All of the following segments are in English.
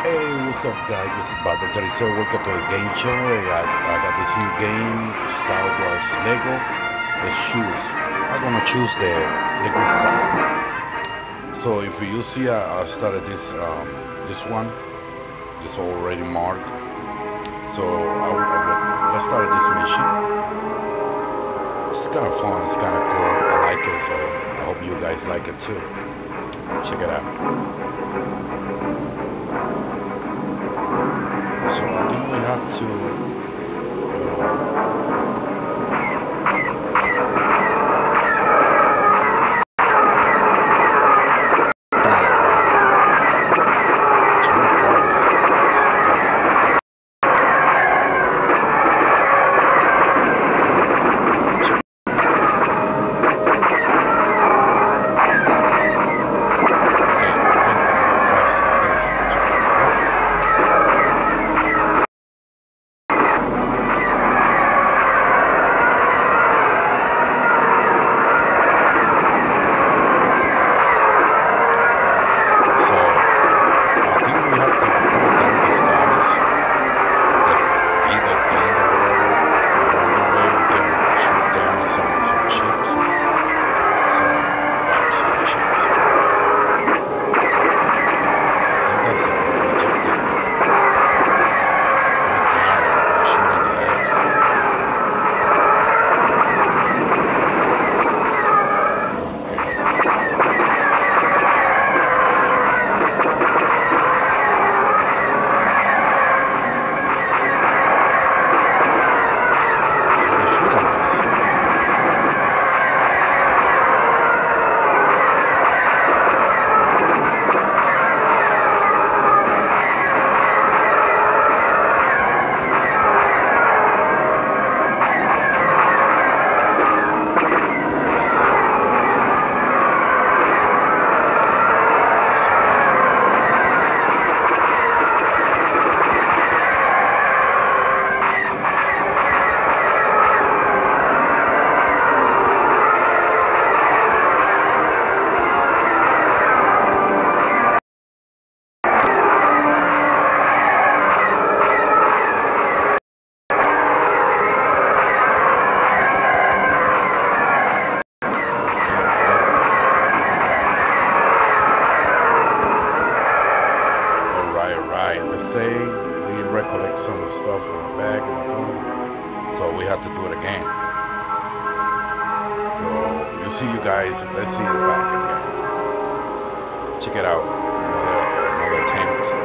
Hey, what's up, guys? This is Barber 37. Welcome to the game show. Hey, I got this new game, Star Wars Lego. Let's choose. I'm gonna choose the good side. So if you see, I started this one. This already marked. So let's start this mission. It's kind of fun. It's kind of cool. I like it. So I hope you guys like it too. Check it out. So I think we have to. Let's say we recollect some stuff from the back and the phone, so we have to do it again. So you see, you guys, let's see the back again. Check it out. Another attempt.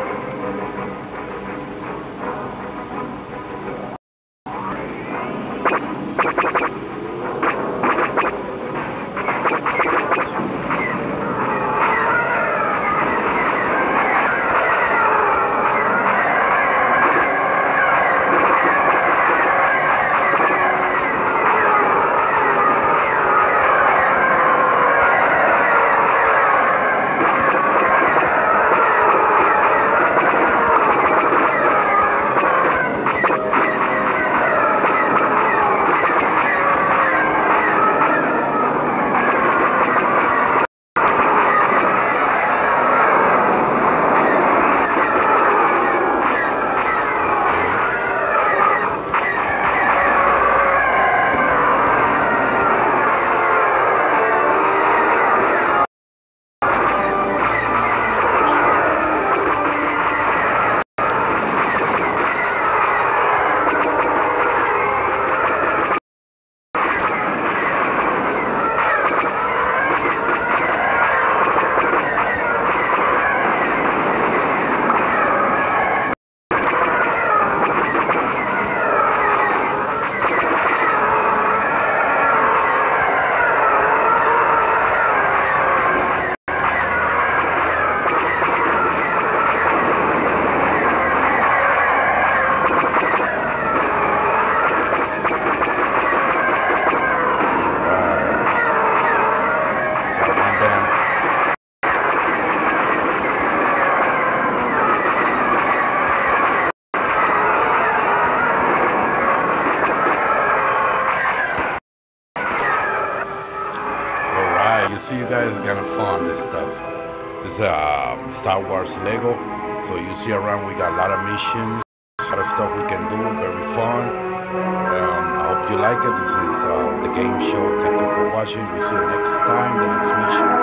You see, you guys are gonna fun this stuff. This Star Wars Lego. So you see around, we got a lot of missions, a lot of stuff we can do, very fun. I hope you like it. This is the game show. Thank you for watching. We'll see you next time, the next mission.